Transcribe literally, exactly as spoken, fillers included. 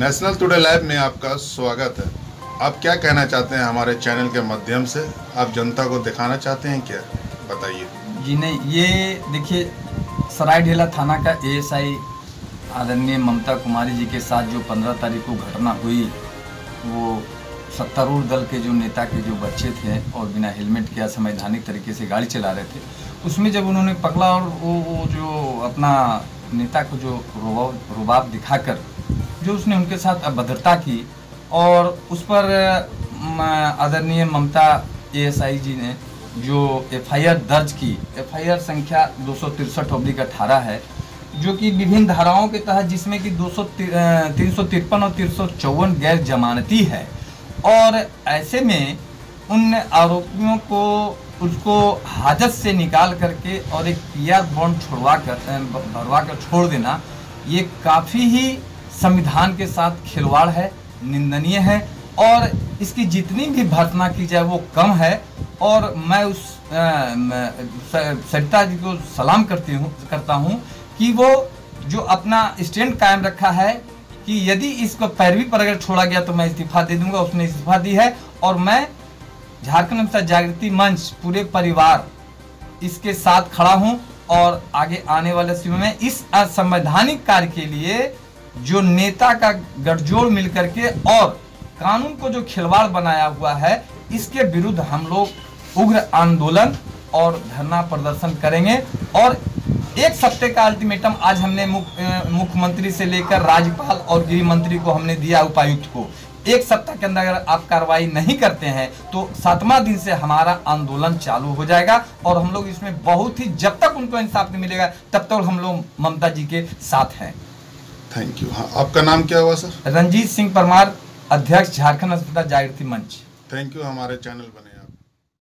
National today live में आपका स्वागत है। आप क्या कहना चाहते हैं हमारे चैनल के माध्यम से? आप जनता को दिखाना चाहते हैं क्या, बताइए। जी नहीं, ये देखिए सरायढेला थाना का एएसआई आदरणीय ममता कुमारी जी के साथ जो पंद्रह तारीख को घटना हुई, वो सत्तारूढ़ दल के जो नेता के जो बच्चे थे और बिना हेलमेट के असंवैधानिक तरीके से गाड़ी चला रहे थे, उसमें जब उन्होंने पकड़ा और वो, वो जो अपना नेता को जो रुबाब रुबाब दिखाकर जो उसने उनके साथ अभद्रता की और उस पर आदरणीय ममता एएसआई जी ने जो एफआईआर दर्ज की, एफआईआर संख्या दो सौ तिरसठ ऑब्लिक अठारह है, जो कि विभिन्न धाराओं के तहत, जिसमें कि दो सौ तीन सौ तिरपन और तीन सौ चौवन गैर जमानती है। और ऐसे में उन आरोपियों को उसको हाजत से निकाल करके और एक पीआर बॉन्ड छुड़वा कर भरवा कर छोड़ देना, ये काफ़ी ही संविधान के साथ खिलवाड़ है, निंदनीय है और इसकी जितनी भी भर्त्सना की जाए वो कम है। और मैं उस सरिता जी को सलाम करती हूँ करता हूँ कि वो जो अपना स्टैंड कायम रखा है कि यदि इसको पैरवी पर अगर छोड़ा गया तो मैं इस्तीफा दे दूंगा, उसने इस्तीफा दी है। और मैं झारखंड मुक्ति जागृति मंच पूरे परिवार इसके साथ खड़ा हूं और आगे आने वाले समय में इस असंवैधानिक कार्य के लिए जो नेता का गठजोड़ मिलकर के और कानून को जो खिलवाड़ बनाया हुआ है, इसके विरुद्ध हम लोग उग्र आंदोलन और धरना प्रदर्शन करेंगे। और एक सप्ताह का अल्टीमेटम आज हमने मुख्यमंत्री से लेकर राज्यपाल और गृह मंत्री को हमने दिया, उपायुक्त को। एक सप्ताह के अंदर अगर आप कार्रवाई नहीं करते हैं तो सातवां दिन से हमारा आंदोलन चालू हो जाएगा और हम लोग इसमें बहुत ही, जब तक उनको इंसाफ नहीं मिलेगा तब तक हम लोग ममता जी के साथ हैं। Thank you. हाँ, आपका नाम क्या हुआ सर? रंजीत सिंह परमार, अध्यक्ष झारखंड मुक्ति जागृति मंच। Thank you. हमारे चैनल बने।